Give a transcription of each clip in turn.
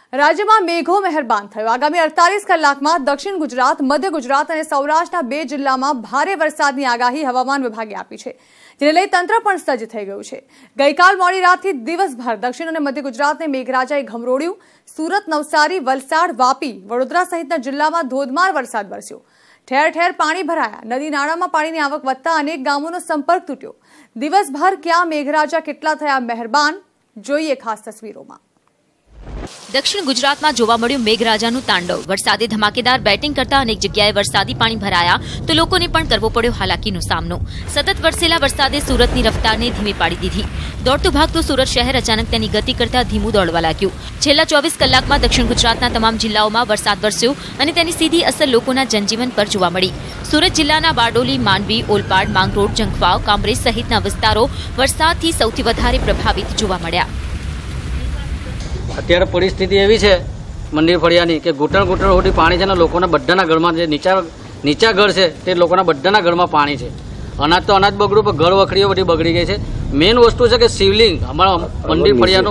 રાજ્યમાં મેઘો મહેરબાન થયો। આગામી 48 કલાકમાં દક્ષિણ ગુજરાત, મધ્ય ગુજરાત અને સૌરાષ્ટ્રના 2 જિલ્લામાં ભારે વરસાદની આગાહી હવામાન વિભાગે આપી છે, જેને લઈ તંત્ર પણ સજ્જ થઈ ગયું છે। ગઈકાલ મોડી રાતથી દિવસભર દક્ષિણ અને મધ્ય ગુજરાતને મેઘરાજાએ ઘમરોળ્યું। સુરત, નવસારી, વલસાડ, વાપી, વડોદરા સહિતના જિલ્લામાં ધોધમાર વરસાદ વરસ્યો। ઠેર ઠેર પાણી ભરાયા। નદી નાળામાં પાણીની આવક વધતા અનેક ગામોનો સંપર્ક તૂટ્યો। દિવસભર ક્યાં મેઘરાજા કેટલા થયા મહેરબાન, જોઈએ ખાસ તસવીરોમાં। दक्षिण गुजरात में जोवा मळ्युं मेघराजानुं तांडव। वरसादे धमाकेदार बेटिंग करता अनेक जग्याए वरसादी पाणी भराया तो लोकोने पण करवो पड्यो हालाकीनो सामनो। सतत वरसेला वरसादे सूरतनी रफ्तारने धीमी पाडी दीधी। दौड़तुं भागतुं सूरत शहर अचानक तेनी गति करता धीमું दौड़वा लाग्युं। छेल्ला 24 कलाकमां दक्षिण गुजरातना तमाम जिल्लाओमां वरसाद वरस्यो अने तेनी सीधी असर लोकोना जनजीवन पर जोवा मळी। सूरत जिल्लाना बारडोली, मांडवी, ओलपाड, માંગરોળ, જંખવાવ, કામરેજ સહિતના વિસ્તારો વરસાદથી સૌથી વધારે પ્રભાવિત જોવા મળ્યા। અત્યારે પરિસ્થિતિ એવી છે મંદિર ફળિયાની કે ઘૂંટણ સુધી પાણી છે ને લોકોના બધાના ઘરમાં જે નીચા ઘર છે તે લોકોના બધાના ઘરમાં પાણી છે। અનાજ તો અનાજ બગડ્યું પણ ઘર વખરીઓ બધી બગડી ગઈ છે। મેઇન વસ્તુ છે કે શિવલિંગ અમારા મંદિર ફળિયાનું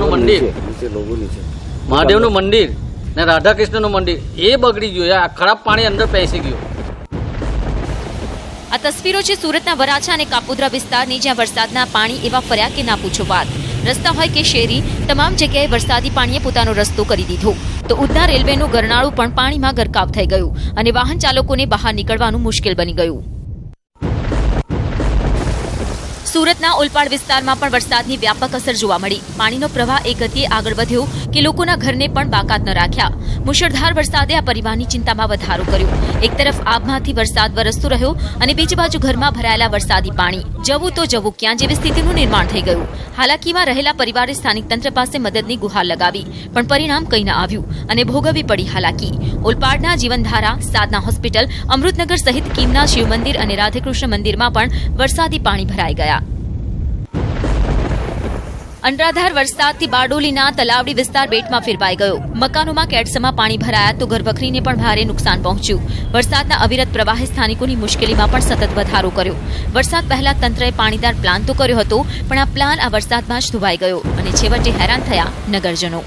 મહાદેવનું મંદિર ને રાધાકૃષ્ણનું મંદિર એ બગડી ગયું। આ ખરાબ પાણી અંદર પેસી ગયું। આ તસવીરો છે સુરતના વરાછા અને કાપોદ્રા વિસ્તારની, જ્યાં વરસાદના પાણી એવા ફર્યા કે ના પૂછો વાત। રસ્તા હોય કે શેરી, તમામ જગ્યાએ વરસાદી પાણીએ પોતાનો રસ્તો કરી દીધો તો ઉધના રેલવેનું ગરનાળું પણ પાણીમાં ગરકાવ થઈ ગયું અને વાહન ચાલકોને બહાર નીકળવાનું મુશ્કેલ બની ગયું। सूरतना ओलपाड विस्तारमां पण वरसादनी व्यापक असर जोवा मळी। पाणीनो प्रवाह एक गतिए आगळ वध्यो के लोकोना घरने पण बाकात न राख्या। मुसळधार वरसादे आ परिवारनी चिंतामां વધારો કર્યો। एक तरफ आबમાંથી वरसाद वरसतो રહ્યો અને બીજી બાજુ ઘરમાં ભરાયેલા વરસાદી પાણી જવું તો જવું ક્યાં જેવી સ્થિતિનું નિર્માણ થઈ ગયું। હાલાકીમાં રહેલા પરિવારે સ્થાનિક તંત્ર પાસે મદદની ગુહાર લગાવી પણ પરિણામ કંઈ ન આવ્યું અને ભોગવવી પડી હાલાકી। ઓલપાડના જીવનધારા, સાધના હોસ્પિટલ, અમૃતનગર સહિત કીમના શિવ મંદિર અને રાધેકૃષ્ણ મંદિરમાં પણ વરસાદી પાણી ભરાઈ ગયા। અનરાધાર વરસાદથી બારડોલીના તલાવડી વિસ્તાર બેટમાં ફેરવાઈ ગયો। મકાનોમાં કેડસમાં પાણી ભરાયા તો ઘરવખરીને પણ ભારે નુકસાન પહોંચ્યું। વરસાદના અવિરત પ્રવાહે સ્થાનિકોની મુશ્કેલીમાં પણ સતત વધારો કર્યો। વરસાદ પહેલા તંત્રએ પાણીદાર પ્લાન તો કર્યો હતો પણ આ પ્લાન આ વરસાદમાં જ ધોવાઈ ગયો અને છેવટે હેરાન થયા નગરજનો।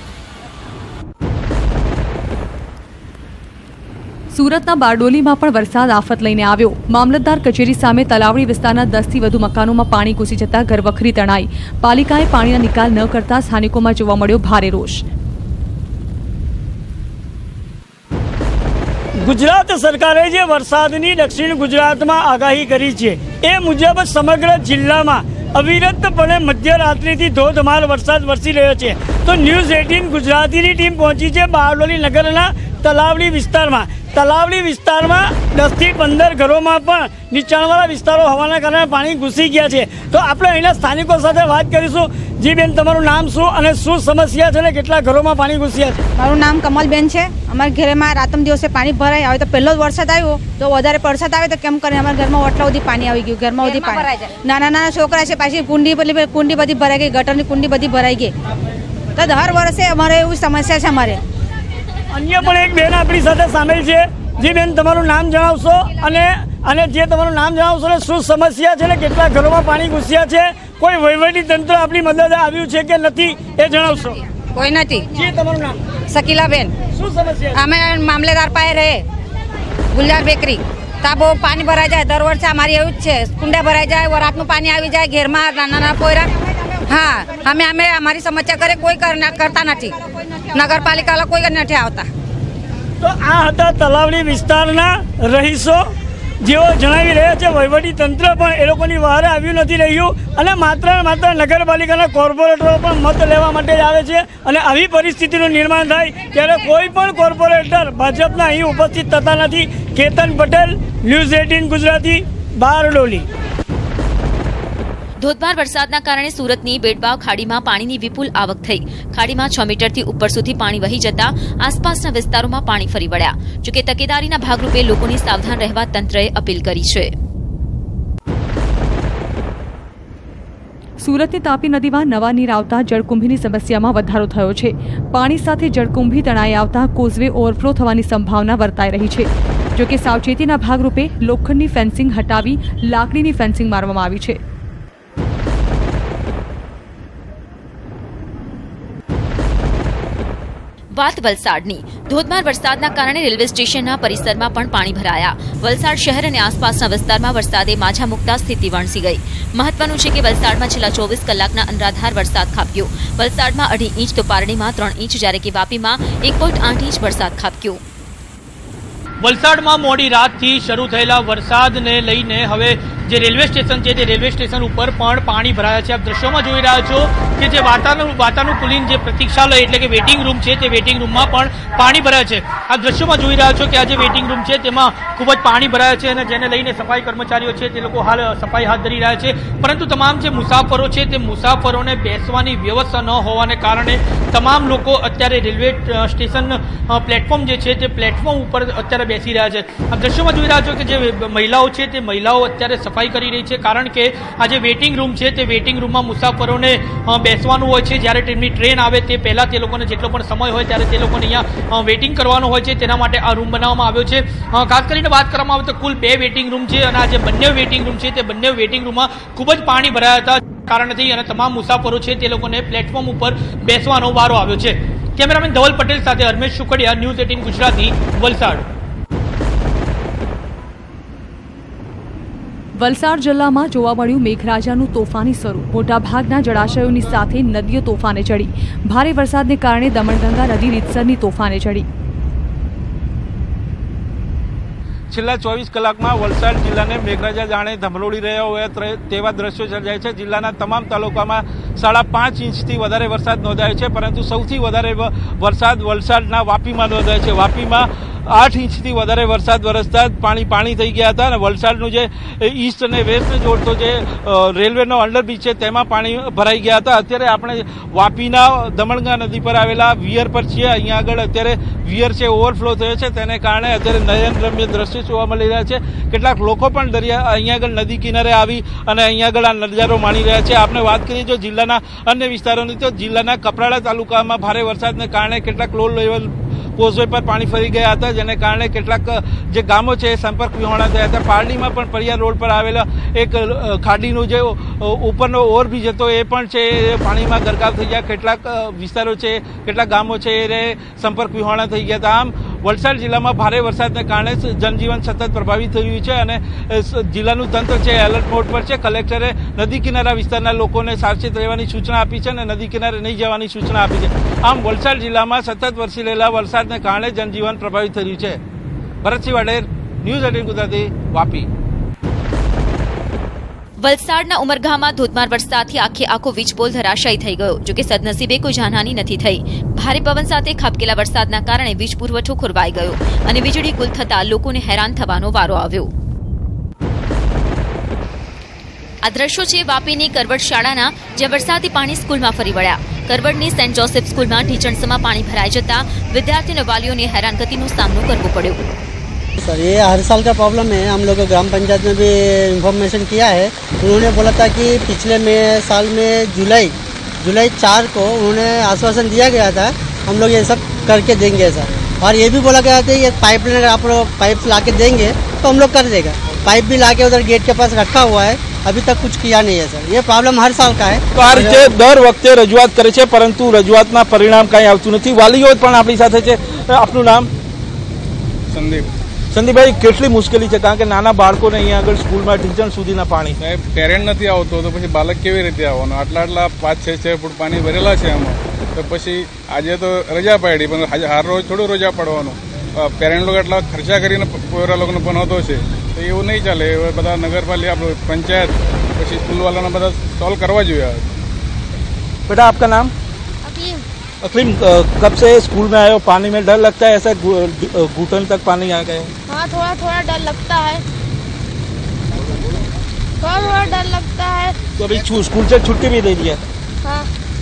સુરતના બારડોલીમાં પણ વરસાદ આફત લઈને આવ્યો। મામલતદાર કચેરી સામે તલાવડી વિસ્તારના 10થી વધુ મકાનોમાં પાણી ઘૂસી જતા ઘરવખરી તણાઈ। પાલિકાએ પાણીના નિકાલ ન કરતા સ્થાનિકોમાં જોવા મળ્યો ભારે રોષ। ગુજરાત સરકારે જે વરસાદની દક્ષિણ ગુજરાતમાં આગાહી કરી છે એ મુજબ સમગ્ર જિલ્લામાં અવિરતપણે મધ્યરાત્રિથી ધોધમાર વરસાદ વરસી રહ્યો છે। તો ન્યૂઝ 18 ગુજરાતીની ટીમ પહોંચી છે બારડોલી નગરના તલાવડી વિસ્તારમાં। તલાવડી વિસ્તારમાં 10 થી 15 ઘરોમાં પણ નીચાણવાળા વિસ્તારો હોવાના કારણે પાણી ઘૂસી ગયા છે। તો આપણે અહીંના સ્થાનિકો સાથે વાત કરીશું। જી બેન, તમારું નામ શું અને શું સમસ્યા છે ને કેટલા ઘરોમાં પાણી ઘૂસ્યા છે? મારું નામ કમલબેન છે। અમારા ઘરમાં રાતમ દિવસે પાણી ભરાય આવે તો પહેલો જ વરસાદ આવ્યો તો વધારે વરસાદ આવે તો કેમ કરીને અમારા ઘરમાં ઓટલા સુધી પાણી આવી ગયું। ઘરમાં સુધી પાણી, નાના છોકરા છે, પાછી કુંડી બધી ભરાઈ ગઈ, ગટરની કુંડી બધી ભરાઈ ગઈ। તો દર વર્ષે અમારે એવી સમસ્યા છે। અમારે અન્ય પણ એક બેન આપણી સાથે સામેલ છે। જી બેન, તમારું નામ જણાવશો અને જે તમારું નામ જણાવશો ને શું સમસ્યા છે ને કેટલા ઘરોમાં પાણી ઘૂસ્યા છે? કોઈ વહીવટી તંત્ર આપણી મદદ આવ્યું છે કે નથી એ જણાવશો? કોઈ નથી। જી, તમારું નામ? શકીલાબેન। શું સમસ્યા? અમે મામલેદાર પાસે રહે ગુલજાર બેકરી, તા બહુ પાણી ભરાઈ જાય। દર વર્ષે અમારી એવું જ છે, કુંડા ભરાઈ જાય, વરાતનું પાણી આવી જાય ઘેરમાં, નાના પોયરા। હા, અમે અમારી સમસ્યા કરે કોઈ કરતા નથી। નગરપાલિકા કોઈ નથી આવતા। તો આ હતા તલાવડી વિસ્તારના રહીશો, જેઓ જણાવી રહ્યા છે વહીવટી તંત્ર પણ એ લોકોની વહારે આવ્યું નથી રહ્યું અને માત્ર નગરપાલિકાના કોર્પોરેટરો પણ મત લેવા માટે જ આવે છે અને આવી પરિસ્થિતિનું નિર્માણ થાય ત્યારે કોઈ પણ કોર્પોરેટર ભાજપના અહીં ઉપસ્થિત થતા નથી। કેતન પટેલ, ન્યૂઝ 18 ગુજરાતી, બારડોલી। ધોધમાર વરસાદના કારણે સુરતની બેટબાવ ખાડીમાં પાણીની વિપુલ આવક થઈ। ખાડીમાં 6 મીટરથી ઉપર સુધી પાણી વહી જતા આસપાસના વિસ્તારોમાં પાણી ફરી વળ્યા। જોકે તકેદારીના ભાગરૂપે લોકોને સાવધાન રહેવા તંત્રએ અપીલ કરી છે। સુરતની તાપી નદીમાં નવા નીર આવતા જળકુંભીની સમસ્યામાં વધારો થયો છે। પાણી સાથે જળકુંભી તણાઈ આવતા કોઝવે ઓવરફ્લો થવાની સંભાવના વર્તાઈ રહી છે। જોકે સાવચેતીના ભાગરૂપે લોખંડની ફેન્સિંગ હટાવી લાકડીની ફેન્સિંગ મારવામાં આવી છે। વાત વલસાડની. ધોધમાર વરસાદના કારણે રેલવે સ્ટેશનના પરિસરમાં પણ પાણી ભરાયા. વલસાડ શહેર અને આસપાસના વિસ્તારમાં વરસાદે માઝા મૂકતા સ્થિતિ વણસી ગઈ. મહત્વનું છે કે વલસાડમાં છેલ્લા 24 કલાકના અનરાધાર વરસાદ ખાબક્યો. વલસાડમાં 2.5 ઇંચ તો પારડીમાં 3 ઇંચ જ્યારે કે વાપીમાં 1.8 ઇંચ વરસાદ ખાબક્યો. વલસાડમાં મોડી રાતથી શરૂ થયેલા વરસાદને લઈને હવે જે રેલવે સ્ટેશન છે તે રેલવે સ્ટેશન ઉપર પણ પાણી ભરાયા છે. આપ દ્રશ્યોમાં જોઈ રહ્યા છો કે જે વાતાનુકૂલિત જે પ્રતીક્ષાલય એટલે કે વેઇટિંગ રૂમ છે તે વેઇટિંગ રૂમમાં પણ પાણી ભરાયા છે. આપ દ્રશ્યોમાં જોઈ રહ્યા છો કે આ જે વેઇટિંગ રૂમ છે તેમાં ખૂબ જ પાણી ભરાયા છે અને જેને લઈને સફાઈ કર્મચારીઓ છે તે લોકો હાલ સફાઈ હાથ ધરી રહ્યા છે. પરંતુ તમામ જે મુસાફરો છે તે મુસાફરોને બેસવાની વ્યવસ્થા ન હોવાને કારણે તમામ લોકો અત્યારે રેલવે સ્ટેશન પ્લેટફોર્મ જે છે તે પ્લેટફોર્મ ઉપર અત્યારે બેસી રહ્યા છે. આપ દ્રશ્યોમાં જોઈ રહ્યા છો કે જે મહિલાઓ છે તે મહિલાઓ અત્યારે સફાઈ કરી રહી છે, કારણ કે આ જે વેઇટિંગ રૂમ છે તે વેઇટિંગ રૂમમાં મુસાફરોને બેસવાનું હોય છે. જ્યારે તેમની ટ્રેન આવે તે પહેલાં તે લોકોને જેટલો પણ સમય હોય ત્યારે તે લોકોને અહીંયા વેઇટિંગ કરવાનું હોય છે. તેના માટે આ રૂમ બનાવવામાં આવ્યો છે. ખાસ કરીને વાત કરવામાં આવે તો કુલ 2 વેઇટિંગ રૂમ છે અને આ જે બંને વેઇટિંગ રૂમ છે તે બંને વેઇટિંગ રૂમમાં ખૂબ જ પાણી ભરાયા હતા કારણથી અને તમામ મુસાફરો છે તે લોકોને પ્લેટફોર્મ ઉપર બેસવાનો વારો આવ્યો છે. કેમેરામેન ધવલ પટેલ સાથે હરમેશ શુકડિયા, ન્યૂઝ 18 ગુજરાતી, વલસાડ. વલસાડ જિલ્લામાં જોવા મળ્યું મેઘરાજાનું તોફાની સ્વરૂપ. મોટાભાગના જળાશયોની સાથે નદીઓ તોફાને ચડી. ભારે વરસાદને કારણે દમણગંગા નદી રીતસરની તોફાને ચડી. છેલ્લા 24 કલાકમાં વલસાડ જિલ્લાને મેઘરાજા જાણે ધમરોળી રહ્યા હોય તેવા દ્રશ્યો સર્જાય છે. જિલ્લાના તમામ તાલુકામાં 5.5 ઇંચથી વધારે વરસાદ નોંધાયો છે, પરંતુ સૌથી વધારે વરસાદ વલસાડના વાપીમાં નોંધાયો છે. વાપીમાં 8 ઇંચથી વધારે વરસાદ વરસતા પાણી થઈ ગયા હતા અને વલસાડનું જે ઈસ્ટ અને વેસ્ટને જોડતો જે રેલવેનો અંડરબ્રિજ છે તેમાં પાણી ભરાઈ ગયા હતા. અત્યારે આપણે વાપીના દમણગંગા નદી પર આવેલા વિયર પર છીએ. અહીંયા આગળ અત્યારે વિયર છે ઓવરફ્લો થયો છે, તેને કારણે અત્યારે નયનરમ્ય દ્રશ્યો જોવા મળી રહ્યા છે. કેટલાક લોકો પણ અહીંયા આગળ નદી કિનારે આવી અને અહીંયા આગળ આ નજારો માણી રહ્યા છે. આપણે વાત કરીએ જો જિલ્લાના અન્ય વિસ્તારોની તો જિલ્લાના કપરાડા તાલુકામાં ભારે વરસાદને કારણે કેટલાક લો લેવલ કોઝવે પર પાણી ફરી ગયા હતા, જેને કારણે કેટલાક જે ગામો છે એ સંપર્ક વિહોણા થયા હતા. પારડીમાં પણ પરિયા રોડ પર આવેલા એક ખાડીનું જે ઉપરનો ઓવરબ્રિજ હતો એ પણ છે એ પાણીમાં ગરકાવ થઈ ગયા. કેટલાક વિસ્તારો છે, કેટલાક ગામો છે એ સંપર્ક વિહોણા થઈ ગયા હતા. આમ વલસાડ જિલ્લામાં ભારે વરસાદને કારણે જનજીવન સતત પ્રભાવિત થયું છે અને જિલ્લાનું તંત્ર છે એલર્ટ મોડ પર છે. કલેક્ટરે નદી કિનારા વિસ્તારના લોકોને સાવચેત રહેવાની સૂચના આપી છે અને નદી કિનારે નહીં જવાની સૂચના આપી છે. આમ વલસાડ જિલ્લામાં સતત વરસી રહેલા વરસાદને કારણે જનજીવન પ્રભાવિત થયું છે. ભરતસિંહ વાડેર, ન્યૂઝ 18 ગુજરાતી, વાપી. વલસાડના ઉમરગામમાં ધોધમાર વરસાદથી આખો વીજપોલ ધરાશાયી થઈ ગયો. જોકે સદનસીબે કોઈ જાનહાની નથી થઈ. ભારે પવન સાથે ખાબકેલા વરસાદના કારણે વીજ પુરવઠો ખોરવાઈ ગયો અને વીજળી ગુલ થતા લોકોને હેરાન થવાનો વારો આવ્યો. આ દ્રશ્યો છે વાપીની કરવડ શાળાના, જ્યાં વરસાદી પાણી સ્કૂલમાં ફરી વળ્યા. કરવડની સેન્ટ જોસેફ સ્કૂલમાં ઢીચણસમાં પાણી ભરાઈ જતા विद्यार्थी और वालियों ने हैरानगति નો सामना करना पड़ो. सर ये हर साल का प्रॉब्लम है. हम लोग ग्राम पंचायत में भी इन्फॉर्मेशन किया है. उन्होंने बोला था कि पिछले साल में जुलाई 4 को उन्होंने आश्वासन दिया गया था हम लोग ये सब करके देंगे सर. और ये भी बोला गया था ये पाइप लाइन आप लोग पाइप ला के देंगे तो हम लोग कर देगा. पाइप भी ला के उधर गेट के पास रखा हुआ है, अभी तक कुछ किया नहीं है सर. ये प्रॉब्लम हर साल का है. તો આ રીતે દર વખતે રજૂઆત કરે છે, પરંતુ રજૂઆતના પરિણામ કાંઈ આવતું નથી. વાલીઓ પણ આપણી સાથે છે. આપનું નામ? સંદીપભાઈ, કેટલી મુશ્કેલી છે? કારણ કે નાના બાળકોને અહીંયા આગળ સ્કૂલમાં ઢીંચણ સુધીના પાણી. સાહેબ, પેરેન્ટ નથી આવતો તો પછી બાળક કેવી રીતે આવવાનું? આટલા 5-6 ફૂટ પાણી ભરેલા છે આમાં. તો પછી આજે તો રજા પાડી, પણ હર રોજ થોડું રજા પડવાનું. પેરેન્ટ લોકો એટલા ખર્ચા કરીને પોરા લોકોને ભણાવતો છે તો એવું નહીં ચાલે. હવે બધા નગરપાલિકા, આપણું પંચાયત, પછી સ્કૂલ વાળાને બધા સોલ્વ કરવા જોઈએ. बेटा आपका नाम? अकलीम, कब से स्कूल में आए हो? पानी में डर लगता है ऐसा घुटन तक पानी आ गए? हाँ, थोड़ा डर लगता है. थोड़ा डर लगता है. तो अभी स्कूल से छुट्टी भी दे दी है? हाँ.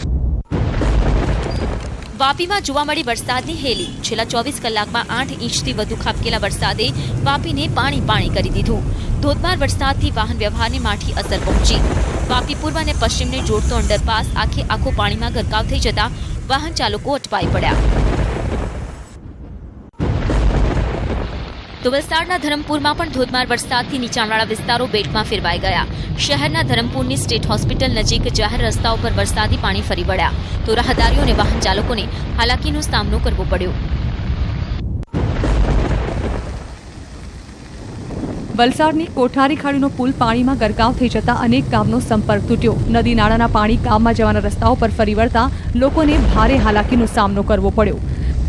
વાપીમાં જોવા મળી વરસાદની હેલી. છેલ્લા 24 કલાકમાં 8 ઇંચથી વધુ ખાબકેલા વરસાદે વાપીને પાણી કરી દીધું. ધોધમાર વરસાદથી વાહન વ્યવહારને માઠી અસર પહોંચી. વાપી પૂર્વ અને પશ્ચિમને જોડતો અંડરપાસ આખો પાણીમાં ગરકાવ થઈ જતા વાહન ચાલકો અટવાઈ પડ્યા. તો વલસાડના ધરમપુરમાં પણ ધોધમાર વરસાદથી નીચાણવાળા વિસ્તારો બેટમાં ફેરવાઈ ગયા. શહેરના ધરમપુરની સ્ટેટ હોસ્પિટલ નજીક જાહેર રસ્તાઓ પર વરસાદી પાણી ફરી વળ્યા તો રાહદારીઓ અને વાહન ચાલકોને હાલાકીનો સામનો કરવો પડ્યો. વલસાડની કોઠારી ખાડીનો પુલ પાણીમાં ગરકાવ થઈ જતા અનેક ગામનો સંપર્ક તૂટ્યો. નદી નાળાના પાણી ગામમાં જવાના રસ્તાઓ પર ફરી વળતા લોકોને ભારે હાલાકીનો સામનો કરવો પડ્યો.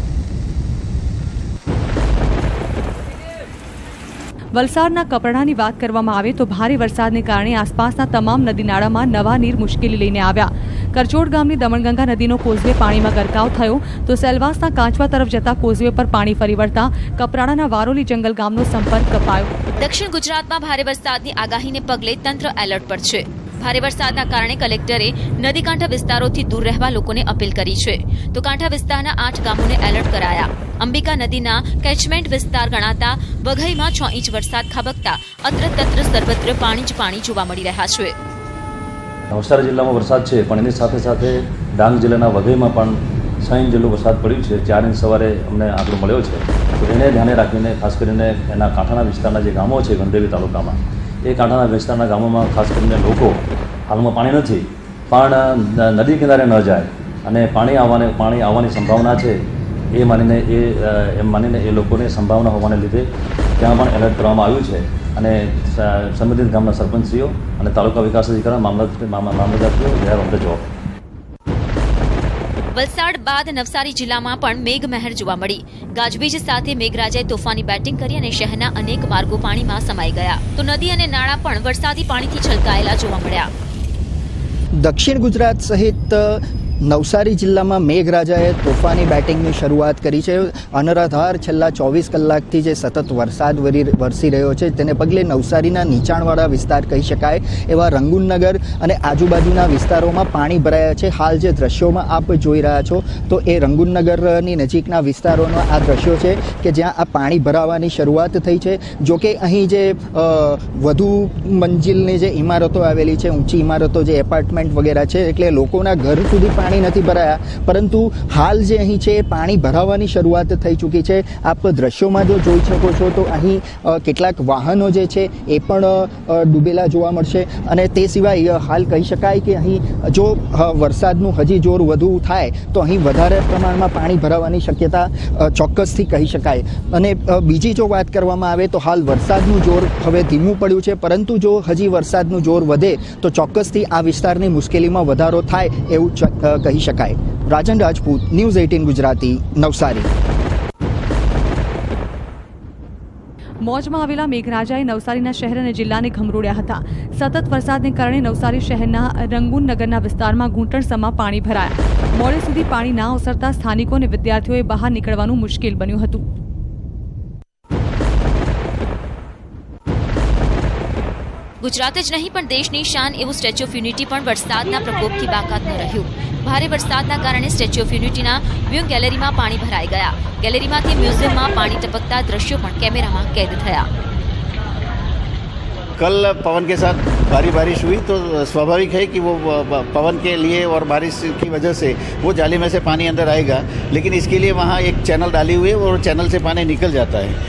વલસાડના કપરાડાની વાત કરવામાં આવે તો ભારે વરસાદને કારણે આસપાસના તમામ નદી નાળામાં નવા નીર મુશ્કેલી લઈને આવ્યા. કરચોડ ગામની દમણગંગા નદીનો કોઝવે પાણીમાં ગરકાવ થયો તો સેલવાસના કાંચવા તરફ જતા કોઝવે પર પાણી ફરી વળતા કપરાડાના વારોલી જંગલ ગામનો સંપર્ક કપાયો. દક્ષિણ ગુજરાતમાં ભારે વરસાદની આગાહીને પગલે તંત્ર એલર્ટ પર છે. ભારે વરસાદના કારણે કલેક્ટરે નદીકાંઠા વિસ્તારોથી દૂર રહેવા લોકોને અપીલ કરી છે તો કાંઠા વિસ્તારના 8 ગામોને એલર્ટ કરાયા. અંબિકા નદીના કેચમેન્ટ વિસ્તાર ગણાતા વઘઈમાં 6 ઇંચ વરસાદ ખાબકતા અત્ર તત્ર સર્વત્ર પાણી જ પાણી જોવા મળી રહ્યા છે. નવસારી જિલ્લામાં વરસાદ છે પણ એની સાથે સાથે ડાંગ જિલ્લાના વઘઈમાં પણ 6 ઇંચ જેટલો વરસાદ પડ્યો છે. 4 ઇંચ સવારે અમને આંકડો મળ્યો છે તો એને ધ્યાને રાખીને ખાસ કરીને એના કાંઠાના વિસ્તારના જે ગામો છે ગંડેવી તાલુકામાં એ કાંઠાના વિસ્તારના ગામોમાં ખાસ કરીને લોકો હાલમાં પાણી નથી પણ નદી કિનારે ન જાય અને પાણી આવવાની સંભાવના છે એમ માનીને એ લોકોને સંભાવના હોવાને લીધે ત્યાં પણ એલર્ટ કરવામાં આવ્યું છે અને સંબંધિત ગામના સરપંચશ્રીઓ અને તાલુકા વિકાસ અધિકારી મામલતદારશ્રીઓ ધ્યાન ઓન ધ જોબ. વલસાડ બાદ નવસારી જિલ્લામાં પણ મેઘમહેર જોવા મળી. ગાજવીજ સાથે મેઘરાજાએ તોફાની બેટિંગ કરી અને શહેરના અનેક માર્ગો પાણીમાં સમાઈ ગયા તો નદી અને નાળા પણ વરસાદી પાણીથી છલકાયેલા જોવા મળ્યા. દક્ષિણ ગુજરાત સહિત નવસારી જિલ્લામાં મેઘરાજાએ તોફાની બેટિંગની શરૂઆત કરી છે. અનરાધાર છેલ્લા 24 કલાકથી જે સતત વરસાદ વરસી રહ્યો છે તેને પગલે નવસારીના નીચાણવાળા વિસ્તાર કહી શકાય એવા રંગુનનગર અને આજુબાજુના વિસ્તારોમાં પાણી ભરાયા છે. હાલ જે દ્રશ્યોમાં આપ જોઈ રહ્યા છો તો એ રંગુનનગરની નજીકના વિસ્તારોના આ દ્રશ્યો છે કે જ્યાં આ પાણી ભરાવાની શરૂઆત થઈ છે. જોકે અહીં જે વધુ મંજિલની જે ઇમારતો આવેલી છે, ઊંચી ઇમારતો જે એપાર્ટમેન્ટ વગેરે છે એટલે લોકોના ઘર સુધી પાણી નથી ભરાયા પરંતુ હાલ જે અહીં છે પાણી ભરાવાની શરૂઆત થઈ ચૂકી છે. આપ દ્રશ્યોમાં જો જોઈ શકો છો તો અહીં કેટલાક વાહનો જે છે એ પણ ડૂબેલા જોવા મળશે અને તે સિવાય હાલ કહી શકાય કે અહીં જો વરસાદનું હજી જોર વધુ થાય તો અહીં વધારે પ્રમાણમાં પાણી ભરાવાની શક્યતા ચોક્કસથી કહી શકાય. અને બીજી જો વાત કરવામાં આવે તો હાલ વરસાદનું જોર હવે ધીમું પડ્યું છે પરંતુ જો હજી વરસાદનું જોર વધે તો ચોક્કસથી આ વિસ્તારની મુશ્કેલીમાં વધારો થાય એવું કહી શકાય. રાજન રાજપૂત, ન્યૂઝ 18 ગુજરાતી, નવસારી. મોજમાં આવેલા મેઘરાજાએ નવસારીના શહેર અને જિલ્લાને ઘમરોળ્યા હતા. સતત વરસાદને કારણે નવસારી શહેરના રંગુનનગરના વિસ્તારમાં ઘૂંટણસમાં પાણી ભરાયા. મોડે સુધી પાણી ના ઓસરતા સ્થાનિકો અને વિદ્યાર્થીઓએ બહાર નીકળવાનું મુશ્કેલ બન્યું હતું. ગુજરાત જ નહીં પણ દેશની શાન એવું સ્ટેચ્યુ ઓફ યુનિટી પણ વરસાદના પ્રકોપથી બાકાત ન રહ્યું. ભારે વરસાદના કારણે સ્ટેચ્યુ ઓફ યુનિટીના વ્યૂ ગેલેરીમાં પાણી ભરાઈ ગયા. ગેલેરીમાંથી મ્યુઝિયમમાં પાણી ટપકતા દ્રશ્યો પણ કેમેરામાં કેદ થયા. कल पवन के साथ भारी बारिश हुई तो स्वाभाविक है कि वो पवन के लिए और बारिश की वजह से वो जाली में से पानी अंदर आएगा, लेकिन इसके लिए वहाँ एक चैनल डाली हुई है और चैनल से पानी निकल जाता है.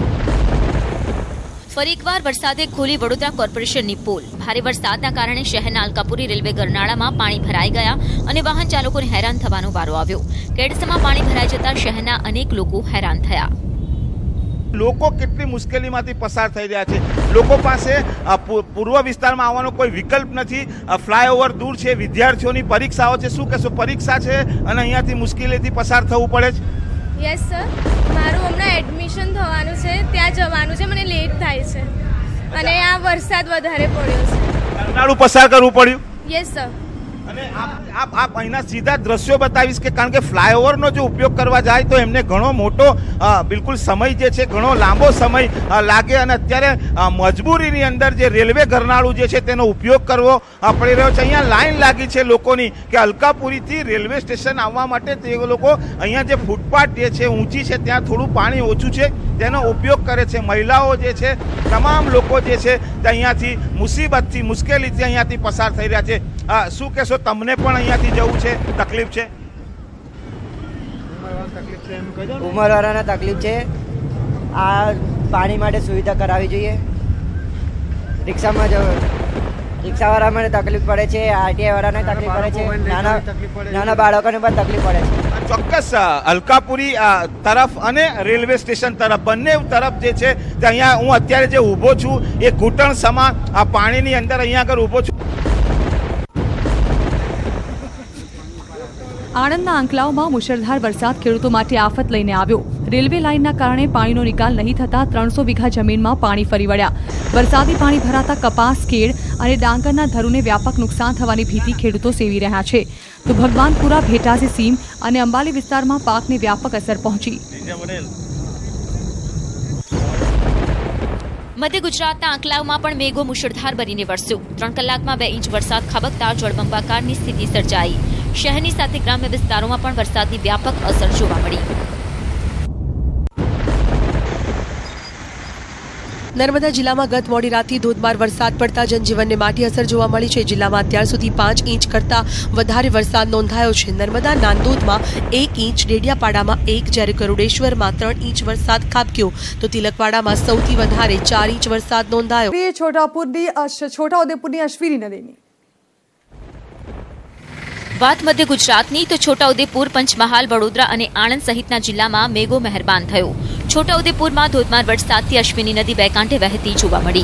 ફરી એકવાર વરસાદે ખોલી વડોદરા કોર્પોરેશનની પોલ. ભારે વરસાદના કારણે શહેરના અલકાપુરી રેલવે ગરનાળામાં પાણી ભરાઈ ગયા અને વાહન ચાલકોને હેરાન થવાનો વારો આવ્યો. કેડસમાં પાણી ભરાઈ જતા શહેરના અનેક લોકો હેરાન થયા. લોકો કેટલી મુશ્કેલીમાંથી પસાર થઈ રહ્યા છે. લોકો પાસે પૂર્વ વિસ્તારમાં આવવાનો કોઈ વિકલ્પ નથી. ફ્લાયઓવર દૂર છે, વિદ્યાર્થીઓની પરીક્ષાઓ છે. શું કહેશો, પરીક્ષા છે અને અહીંયાથી મુશ્કેલીથી પસાર થવું પડે છે? યસ સર, મારું હમણાં એડમિશન થવાનું છે, ત્યાં જવાનું છે, મને લેટ થાય છે અને આ વરસાદ વધારે પડ્યો છે. ગરનાળું પસાર કરવું પડ્યું? Yes sir. અને આપ અહીંના સીધા દ્રશ્યો બતાવીશ કે કારણ કે ફ્લાયઓવરનો જો ઉપયોગ કરવા જાય તો એમને ઘણો મોટો બિલકુલ સમય જે છે ઘણો લાંબો સમય લાગે અને અત્યારે મજબૂરીની અંદર જે રેલવે ગરનાળું જે છે તેનો ઉપયોગ કરવો પડી રહ્યો છે. અહીંયા લાઈન લાગી છે લોકોની કે અલકાપુરીથી રેલવે સ્ટેશન આવવા માટે તે લોકો અહીંયા જે ફૂટપાથ જે છે ઊંચી છે ત્યાં થોડું પાણી ઓછું છે તેનો ઉપયોગ કરે છે. મહિલાઓ જે છે, તમામ લોકો જે છે તે અહીંયાથી મુસીબતથી મુશ્કેલીથી અહીંયાથી પસાર થઈ રહ્યા છે. શું કહેશો, તમને પણ અહીંયાથી જવું છે, તકલીફ છે? ઉંમરવાળાને તકલીફ છે. આ પાણી માટે સુવિધા કરાવવી જોઈએ. રિક્ષામાં રિક્ષાવાળા મને તકલીફ પડે છે, આરટીઆઈ વાળાને તકલીફ પડે છે, નાના બાળકોને પણ તકલીફ પડે છે. ચોક્કસ અલકાપુરી તરફ અને રેલવે સ્ટેશન તરફ બંને તરફ જે છે તે અહીંયા હું અત્યારે જે ઊભો છું એ ઘૂંટણ સમા આ પાણીની અંદર અહીંયા આગળ ઊભો છું. આણંદના આંકલાવમાં મુશળધાર વરસાદ ખેડૂતો માટે આફત લઈને આવ્યો. રેલવે લાઇનના કારણે પાણીનો નિકાલ નહીં થતા 300 વીઘા જમીનમાં પાણી ફરી વળ્યા. વરસાદી પાણી ભરાતા કપાસ, કેળ અને ડાંગરના ધરુને વ્યાપક નુકસાન થવાની ભીતિ ખેડૂતો સેવી રહ્યા છે. તો ભગવાનપુરા, ભેટાસી સીમ અને અંબાલી વિસ્તારમાં પાકને વ્યાપક અસર પહોંચી. મધ્ય ગુજરાતના આંકલાવમાં પણ મેઘો મુશળધાર બનીને વરસ્યો. 3 કલાકમાં 2 ઇંચ વરસાદ ખાબકતા જળબંબાકારની સ્થિતિ સર્જાઈ. શહેરની સાથે ગ્રામ્ય વિસ્તારોમાં પણ વરસાદની વ્યાપક અસર જોવા મળી. નર્મદા જિલ્લામાં ગત મોડી રાતથી ધોધમાર વરસાદ પડતા જનજીવનને માઠી અસર જોવા મળી છે. જિલ્લામાં અત્યાર સુધી 5 ઇંચ કરતા વધારે વરસાદ નોંધાયો છે. નર્મદા નાંદોદમાં 1 ઇંચ, ડેડિયાપાડામાં 1, જ્યારે ગરુડેશ્વરમાં 3 ઇંચ વરસાદ ખાબક્યો તો તિલકવાડામાં સૌથી વધારે 4 ઇંચ વરસાદ નોંધાયો. છોટાઉદેપુરની અશ્વિની નદીની વાત મધ્ય ગુજરાતની તો છોટાઉદેપુર, પંચમહાલ, વડોદરા અને આણંદ સહિતના જિલ્લામાં મેઘો મહેરબાન થયો. છોટાઉદેપુરમાં ધોધમાર વરસાદથી અશ્વિની નદી બે કાંઠે વહેતી જોવા મળી.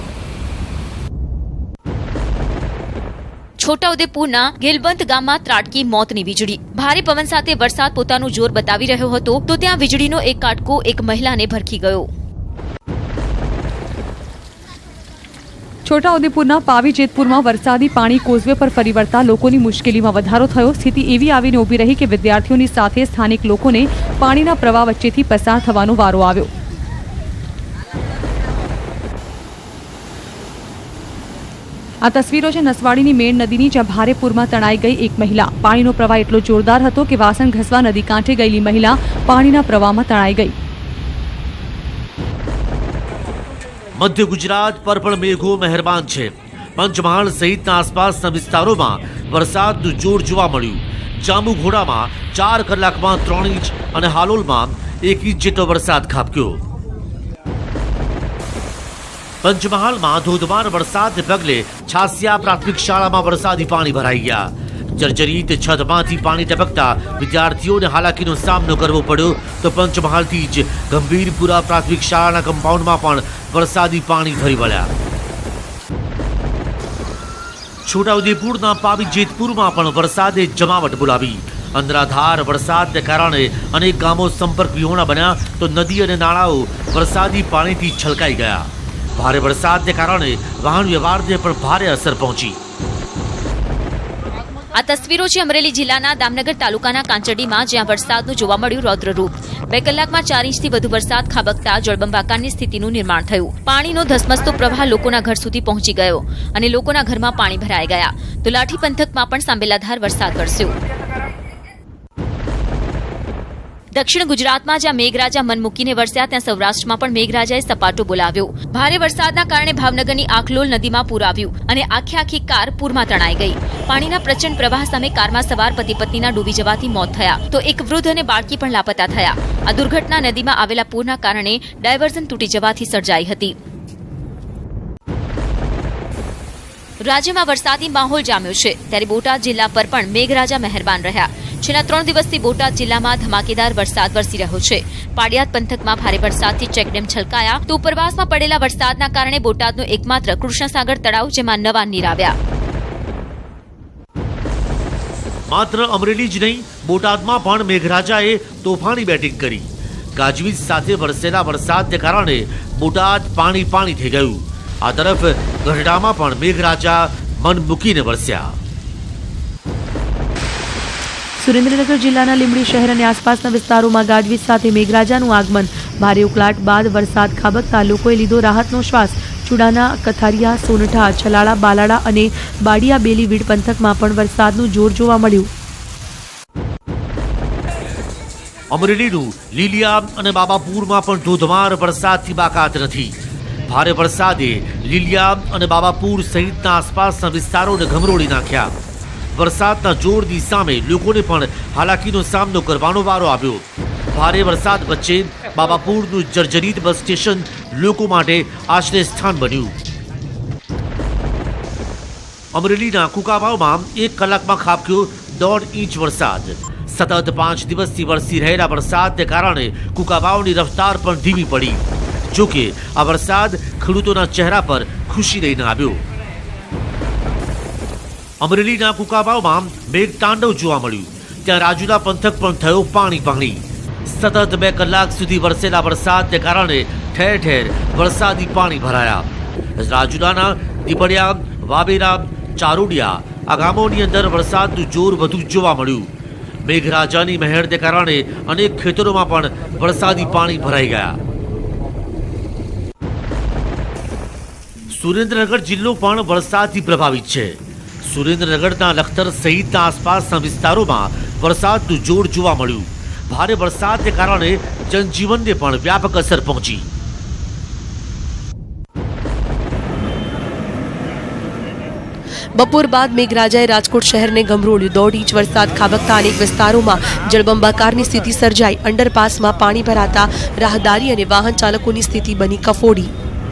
છોટાઉદેપુરના ગેલબંધ ગામમાં ત્રાટકી મોતની વીજળી. ભારે પવન સાથે વરસાદ પોતાનું જોર બતાવી રહ્યો હતો તો ત્યાં વીજળીનો એક કાટકો એક મહિલાને ભરખી ગયો. છોટાઉદેપુરના પાવી જેતપુરમાં વરસાદી પાણી કોઝવે પર ફરી વળતા લોકોની મુશ્કેલીમાં વધારો થયો. સ્થિતિ એવી આવીને ઊભી રહી કે વિદ્યાર્થીઓની સાથે સ્થાનિક લોકોને પાણીના પ્રવાહ વચ્ચેથી પસાર થવાનો વારો આવ્યો. આ તસવીરો છે નસવાડીની મેણ નદીની, જ્યાં ભારે પૂરમાં તણાઈ ગઈ એક મહિલા. પાણીનો પ્રવાહ એટલો જોરદાર હતો કે વાસણ ઘસવા નદી કાંઠે ગયેલી મહિલા પાણીના પ્રવાહમાં તણાઈ ગઈ. મધ્ય ગુજરાત પર પણ મેઘો મહેરબાન છે. પંચમહાલ સહિતના આસપાસના વિસ્તારોમાં વરસાદનું જોર જોવા મળ્યું. જાંબુઘોડામાં 4 કલાકમાં 3 ઇંચ અને હાલોલમાં 1 ઇંચ જેટલો વરસાદ ખાબક્યો. પંચમહાલમાં ધોધમાર વરસાદને પગલે છાસિયા પ્રાથમિક શાળામાં વરસાદી પાણી ભરાઈ ગયા. જર્જરિત છતમાંથી પાણી ટપકતા વિદ્યાર્થીઓને હાલાકીનો સામનો કરવો પડ્યો. તો પંચમહાલથી જ ગંભીરપુરા પ્રાથમિક શાળાના કમ્પાઉન્ડમાં પણ વરસાદી પાણી ફરી વળ્યા. છોટાઉદેપુરના પાવી જેતપુરમાં પણ વરસાદે જમાવટ બોલાવી. અંધરાધાર વરસાદને કારણે અનેક ગામો સંપર્ક વિહોણા બન્યા તો નદી અને નાળાઓ વરસાદી પાણીથી છલકાઈ ગયા. ભારે વરસાદને કારણે વાહન વ્યવહારને પણ ભારે અસર પહોંચી. આ તસવીરો છે અમરેલી જિલ્લાના દામનગર તાલુકાના કાંચરડીમાં, જ્યાં વરસાદનું જોવા મળ્યું રૌદ્ર રૂપ. 2 કલાકમાં 4 ઇંચથી વધુ વરસાદ ખાબકતા જળબંબાકારની સ્થિતિનું નિર્માણ થયું. પાણીનો ધસમસતો પ્રવાહ લોકોના ઘર સુધી પહોંચી ગયો અને લોકોના ઘરમાં પાણી ભરાઈ ગયા. તો લાઠી પંથકમાં પણ સાંબેલાધાર વરસાદ વરસ્યો. દક્ષિણ ગુજરાતમાં જ્યાં મેઘરાજા મન મૂકીને વરસ્યા, ત્યાં સૌરાષ્ટ્રમાં પણ મેઘરાજાએ સપાટો બોલાવ્યો. ભારે વરસાદના કારણે ભાવનગરની આખલોલ નદીમાં પૂર આવ્યું અને આખી કાર પૂરમાં તણાઈ ગઈ. પાણીના પ્રચંડ પ્રવાહ સામે કારમાં સવાર પતિ પત્નીના ડૂબી જવાથી મોત થયા તો એક વૃદ્ધ અને બાળકી પણ લાપતા થયા. આ દુર્ઘટના નદીમાં આવેલા પૂરના કારણે ડાયવર્ઝન તૂટી જવાથી સર્જાઈ હતી. રાજ્યમાં વરસાદી માહોલ જામ્યો છે, ત્યારે બોટાદ જિલ્લા પર પણ મેઘરાજા મહેરબાન રહ્યા. છેલ્લા 3 દિવસથી બોટાદ જિલ્લામાં ધમાકેદાર વરસાદ વરસી રહ્યો છે. પાડિયાદ પંથકમાં ભારે વરસાદથી ચેકડેમ છલકાયા તો ઉપરવાસમાં પડેલા વરસાદના કારણે બોટાદનું એકમાત્ર કૃષ્ણસાગર તળાવ, જેમાં નવા નીર આવ્યા. માત્ર અમરેલી જ નહીં, બોટાદમાં પણ મેઘરાજાએ તોફાની બેટિંગ કરી. ગાજવીજ સાથે વરસેલા વરસાદને કારણે બોટાદ પાણી થઈ ગયું. આ તરફ ગઢડામાં પણ મેઘરાજા મન મૂકીને વરસ્યા. સુરેન્દ્રનગર જિલ્લાના લીંબડી શહેર અને આસપાસના વિસ્તારોમાં ગાજવીજ સાથે મેઘરાજાનું આગમન. ભારે ઉકળાટ બાદ વરસાદ ખાબકતા લોકોએ લીધો રાહતનો શ્વાસ. ચુડાના, કથારિયા, સોનઠા, છલાળા, બાલાડા અને બાડિયા બેલીવીડ પંથકમાં પણ વરસાદનું જોર જોવા મળ્યું. અમરેલીનું લીલિયા અને બાબાપુરમાં પણ ધોધમાર વરસાદથી બાકાત નથી. ભારે વરસાદે લીલિયા અને બાબાપુર સહિતના આસપાસના વિસ્તારોને ગમરોળી નાખ્યા. વરસાદના જોરની સામે લોકોને પણ હાલાકીનો સામનો કરવાનો વારો આવ્યો. ભારે વરસાદ વચ્ચે બાબાપુરનું જર્જરિત બસ સ્ટેશન લોકો માટે આશ્રય સ્થાન બન્યું. અમરેલીના કુકાવાવમાં 1 કલાકમાં ખાબક્યો 1.5 ઇંચ વરસાદ. સતત 5 દિવસથી વરસી રહેલા વરસાદને કારણે કુકાવાવની રફતાર પણ ધીમી પડી. જોકે આ વરસાદ ખેડૂતોના ચહેરા પર ખુશી લઈને આવ્યો. અમરેલીના કુકાવાવમાં મેઘતાંડવ જોવા મળ્યું. ત્યાં રાજુલા પંથક પણ થયો પાણી. સતત 2 કલાક સુધી વરસેલા વરસાદને કારણે ઠેર ઠેર વરસાદી પાણી ભરાયા. રાજુલાના દીપડિયા, વાવેરા, ચારોડિયા આ ગામોની અંદર વરસાદનું જોર વધુ જોવા મળ્યું. મેઘરાજાની મહેરને કારણે અનેક ખેતરોમાં પણ વરસાદી પાણી ભરાઈ ગયા. સુરેન્દ્રનગર જિલ્લો પણ વરસાદથી પ્રભાવિત છે. સુરેન્દ્રનગરના લખતર સહિતના આસપાસના વિસ્તારોમાં વરસાદનું જોર જોવા મળ્યું. ભારે વરસાદને કારણે જનજીવનને પણ વ્યાપક અસર પહોંચી. બપોર બાદ મેઘરાજાએ રાજકોટ શહેરને ગમરોળ્યું. 1.5 ઇંચ વરસાદ ખાબકતા અનેક વિસ્તારોમાં જળબંબાકારની સ્થિતિ સર્જાઈ. અંડરપાસમાં પાણી ભરાતા રાહદારી અને વાહન ચાલકોની સ્થિતિ બની કફોડી.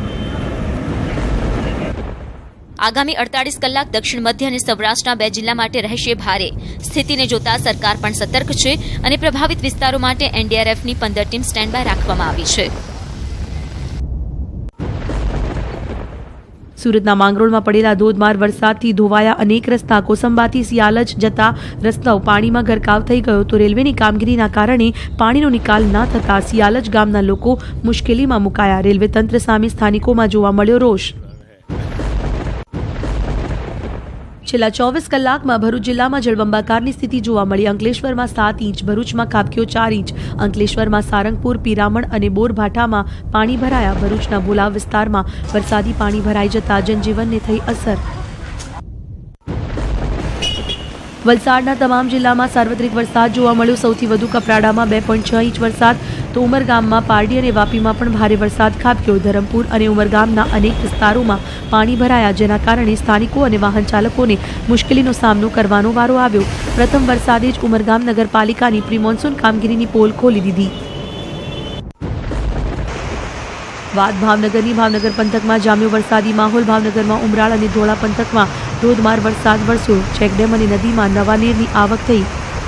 આગામી 48 કલાક દક્ષિણ મધ્ય અને સૌરાષ્ટ્રના 2 જિલ્લા માટે રહેશે ભારે. સ્થિતિને જોતા સરકાર પણ સતર્ક છે અને પ્રભાવિત વિસ્તારો માટે એનડીઆરએફની 15 ટીમ સ્ટેન્ડ બાય રાખવામાં આવી છે. સુરતના માંગરોળમાં પડેલા ધોધમાર વરસાદથી ધોવાયા અનેક રસ્તા. કોસંબાથી સિયાલજ જતા રસ્તાઓ પાણીમાં ગરકાવ થઈ ગયો. તો રેલવેની કામગીરીના કારણે પાણીનો નિકાલ ન થતા સિયાલજ ગામના લોકો મુશ્કેલીમાં મુકાયા. રેલવે તંત્ર સામે સ્થાનિકોમાં જોવા મળ્યો રોષ. છેલ્લા 24 કલાકમાં ભરૂચ જિલ્લામાં જળબંબાકારની સ્થિતિ જોવા મળી. અંકલેશ્વરમાં 7 ઇંચ, ભરૂચમાં ખાબક્યો 4 ઇંચ. અંકલેશ્વરમાં સારંગપુર, પિરામણ અને બોરભાઠામાં પાણી ભરાયા. ભરૂચના ભોલાવ વિસ્તારમાં વરસાદી પાણી ભરાઈ જતા જનજીવનને થઈ અસર. વલસાડના તમામ જિલ્લામાં સાર્વત્રિક વરસાદ જોવા મળ્યો. સૌથી વધુ કપરાડામાં 2.6 ઇંચ વરસાદ, તો ઉમરગામમાં, પારડી અને વાપીમાં પણ ભારે વરસાદ ખાબક્યો. ધરમપુર અને ઉમરગામના અનેક વિસ્તારોમાં પાણી ભરાયા, જેના કારણે સ્થાનિકો અને વાહન ચાલકોને મુશ્કેલીનો સામનો કરવાનો વારો આવ્યો. પ્રથમ વરસાદે જ ઉમરગામ નગરપાલિકાની પ્રી મોન્સૂન કામગીરીની પોલ ખોલી દીધી. ભાવનગરની ભાવનગર પંથકમાં જામ્યો વરસાદી માહોલ. ભાવનગરમાં ઉમરાળ અને ધોળા પંથકમાં ધોધમાર વરસાદ વરસ્યો. ચેકડેમ અને નદીમાં નવા નીરની આવક થઈ.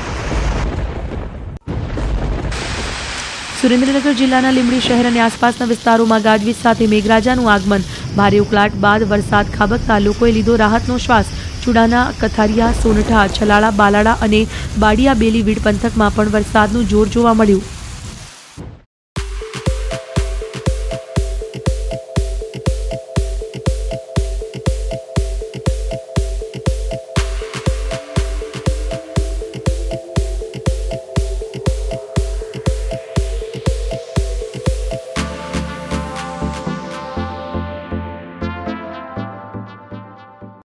સુરેન્દ્રનગર જિલ્લાના લીંબડી શહેર અને આસપાસના વિસ્તારોમાં ગાજવીજ સાથે મેઘરાજાનું આગમન. ભારે ઉકળાટ બાદ વરસાદ ખાબકતા લોકોએ લીધો રાહતનો શ્વાસ. ચુડાના, કથારિયા, સોનઠા, છલાળા, બાલાડા અને બાડિયા બેલીવીડ પંથકમાં પણ વરસાદનું જોર જોવા મળ્યું.